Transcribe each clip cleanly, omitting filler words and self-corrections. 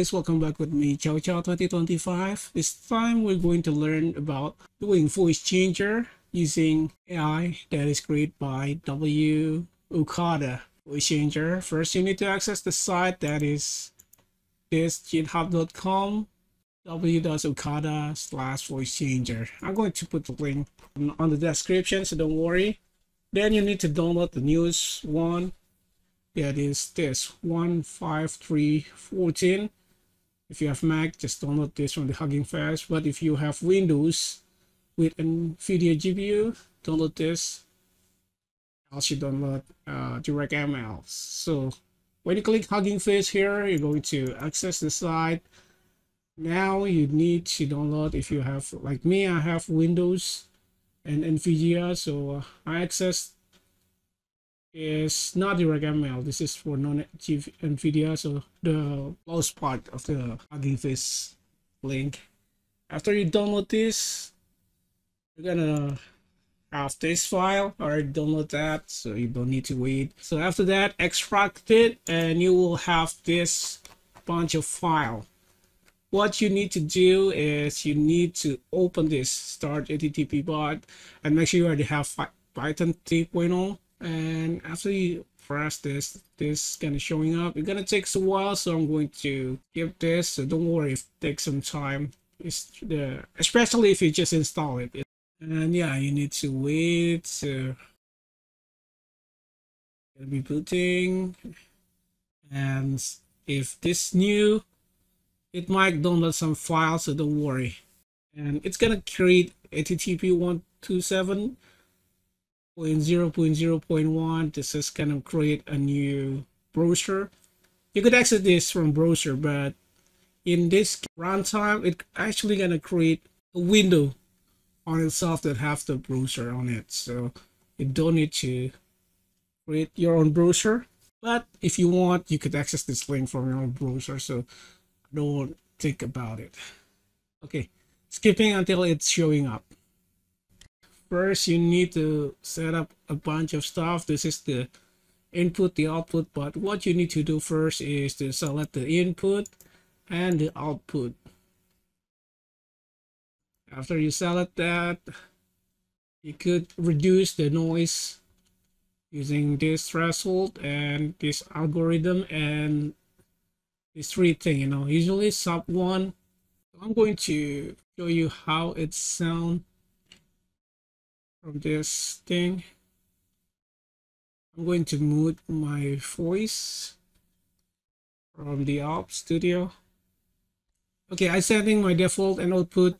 Guys, welcome back with me, Chow Chow 2025. This time we're going to learn about doing voice changer using AI that is created by W-Okada voice changer. First, you need to access the site that is this github.com w.okada/voice changer. I'm going to put the link on the description, so don't worry. Then you need to download the newest one. That is this 15314. If you have Mac, just download this from the Hugging Face. But if you have Windows with NVIDIA GPU, download this. Else you download DirectML. So when you click Hugging Face here, you're going to access the site. Now you need to download, if you have, like me, I have Windows and NVIDIA, so I access is not DirectML. This is for non-NVIDIA, so the lowest part of the Hugging Face link. After you download this, you're gonna have this file. Already download that, so you don't need to wait. So after that, extract it, and you will have this bunch of file. What you need to do is you need to open this start HTTP bot and make sure you already have Python 3.0. And after you press this is gonna showing up. It's gonna take a while, so I'm going to skip this, so don't worry if it takes some time. It's especially if you just install it. And yeah, you need to wait. So it'll be booting, and if this new, it might download some files, so don't worry. And it's gonna create HTTP 127.0.0.1. This is gonna create a new browser. You could access this from browser, but in this runtime, it's actually gonna create a window on itself that have the browser on it. So you don't need to create your own browser. But if you want, you could access this link from your own browser. So don't think about it. Okay, skipping until it's showing up. First, you need to set up a bunch of stuff. This is the input, the output, but what you need to do first is to select the input and the output. After you select that, you could reduce the noise using this threshold and this algorithm and this three thing, usually sub 1. I'm going to show you how it sounds from this thing. I'm going to mute my voice from the Op Studio. Okay, I'm setting my default and output.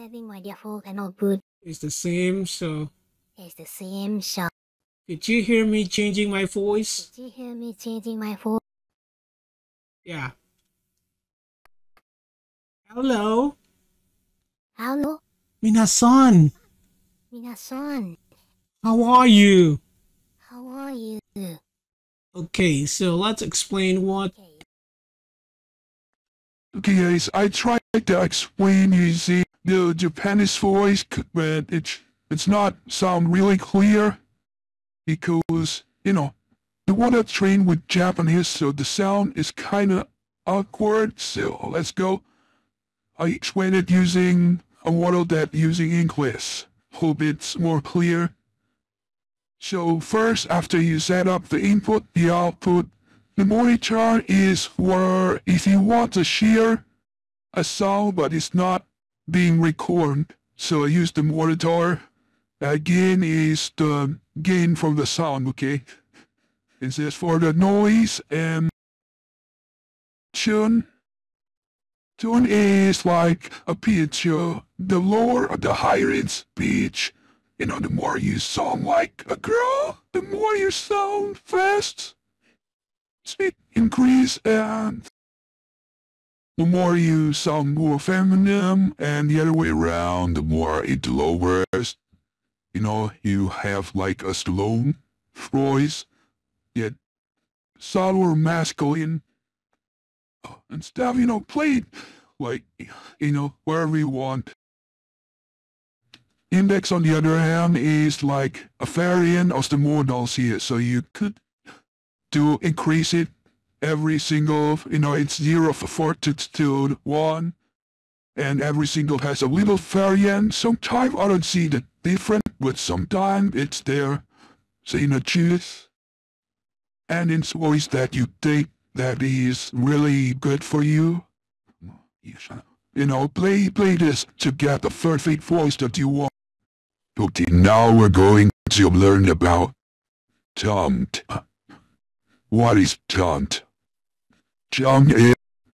Is the same, so. Did you hear me changing my voice? Yeah. Hello. Minasan. How are you? Okay, so let's explain what. Okay guys, I tried to explain using the Japanese voice, but it's not sound really clear because, the one that's trained with Japanese, so the sound is kinda awkward. So let's go. I explain it using a model that using English. Hope it's more clear. So first, after you set up the input, the output, the monitor is where if you want to share a sound but it's not being recorded, so I use the monitor. Gain is the gain from the sound, okay? This is for the noise, and tune. Tune is like a pitch. The lower or the higher its pitch. The more you sound like a girl, the more you sound fast. Speed increase, and the more you sound more feminine, and the other way around, the more it lowers. You have like a slow voice, yet sound masculine. And stuff, play it like, wherever you want. Index, on the other hand, is like a variant of the models here, so you could increase it every single, it's 0 for fortitude 1. And every single has a little variant. Sometimes I don't see the different, but sometimes it's there. Signatures. And it's voice that you think that is really good for you. Play this to get the perfect voice that you want. Okay, now we're going to learn about taunt. What is taunt? Taunt is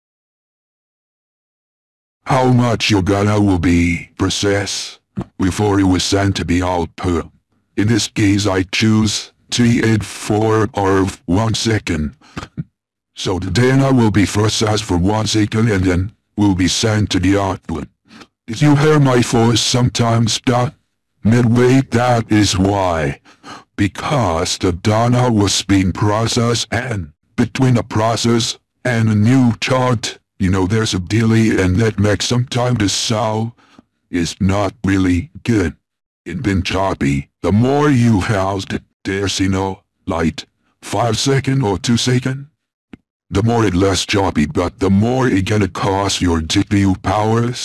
how much your data will be processed before it was sent to be output. In this case I choose 384 or 1 second. So the data will be processed for 1 second and then will be sent to the output. If you hear my voice sometimes stop midway, that is why. Because the data was being processed, and between a process and a new chart, there's a delay, and that makes sometimes the sound is not really good. It's been choppy. The more you housed it, there's like 5 seconds or 2 seconds. The more it less choppy, but the more it gonna cost your GPU powers.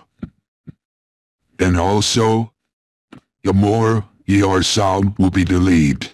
And also, the more your sound will be delayed.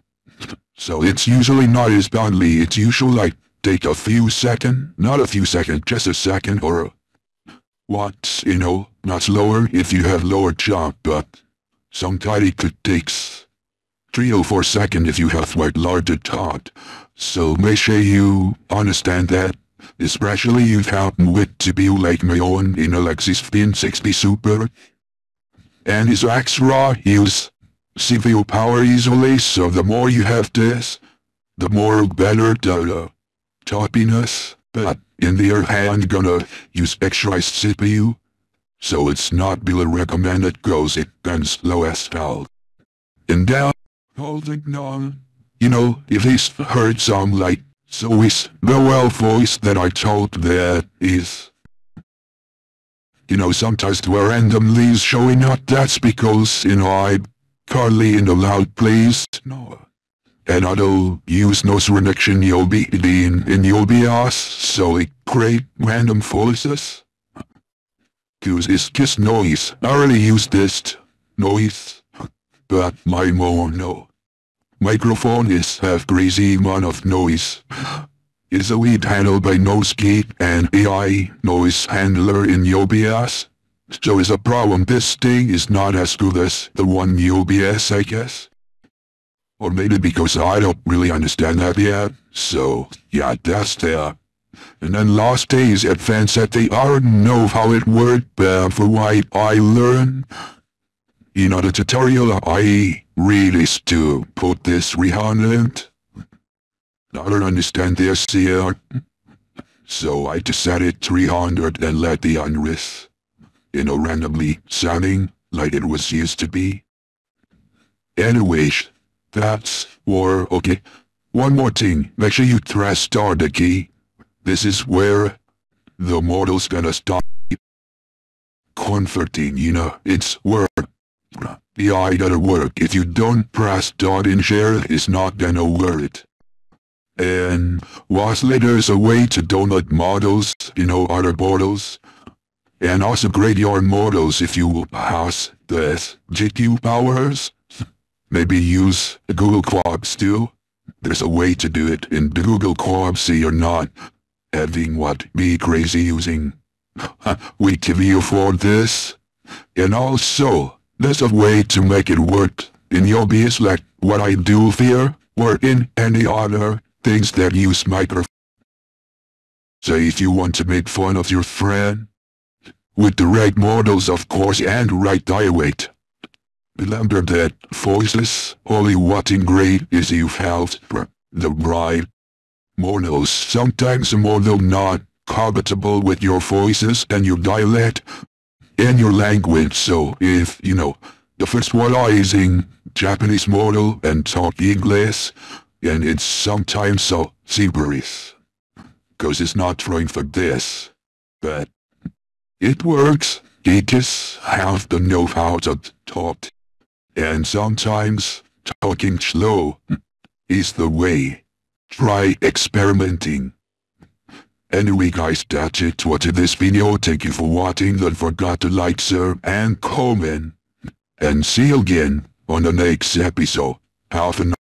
So it's usually not as badly. It's usually like take a few seconds, not a few seconds, just a second or what, not slower if you have lower chop, but sometimes it could take 3 or 4 seconds if you have larger chop. So make sure you understand that, especially if you happen with GPU like my own in Alexis 1560 Super. And it's extra use CPU power easily, so the more you have this, the more better the choppiness, but in the other hand gonna use extra CPU, so it's not really recommended cause it can slow us down. And now, holding on, if it's heard some like, so is the well voice that I told that is, sometimes we're randomly showing up, that's because, I'm currently in the loud place, no. And I don't use noise reduction in OBS, so it create random voices. Cause it's just noise. I already use this noise, but my mono microphone is have crazy amount of noise. It's a lead handled by NoseGate and AI noise handler in OBS. So it's a problem. This thing is not as good as the one in OBS, I guess. Or maybe because I don't really understand that yet. So, yeah, that's there. And then last day's advanced that they already know how it worked, but for what I learned, the tutorial I read is to put this 300. I don't understand this here. So I just set it 300 and let the unrest, randomly sounding like it was used to be. Anyways, that's okay. One more thing, make sure you press start the key. This is where the model's gonna start converting, it's work. The AI gotta work. If you don't press start in share, it's not gonna work. And lastly, there's a way to download models, other models. And also grade your models if you has the GPU powers. Maybe use Google Quabs too. There's a way to do it in the Google Quabs so you're not having be crazy using WeTV for this. And also, there's a way to make it work in OBS like what I do here, or in any other things that use microphone. So if you want to make fun of your friend, with the right models of course and right dialect. Remember that voices only what in grade is you have the right models. Sometimes a model not compatible with your voices and your dialect and your language. So if, the first one is using Japanese model and talk English, and it's sometimes so serious. Cause it's not trying for this. But it works. You just have to know how to talk. And sometimes talking slow is the way. try experimenting. Anyway guys, that's it for this video. Thank you for watching. Don't forget to like, share, and comment. And see you again on the next episode. Have a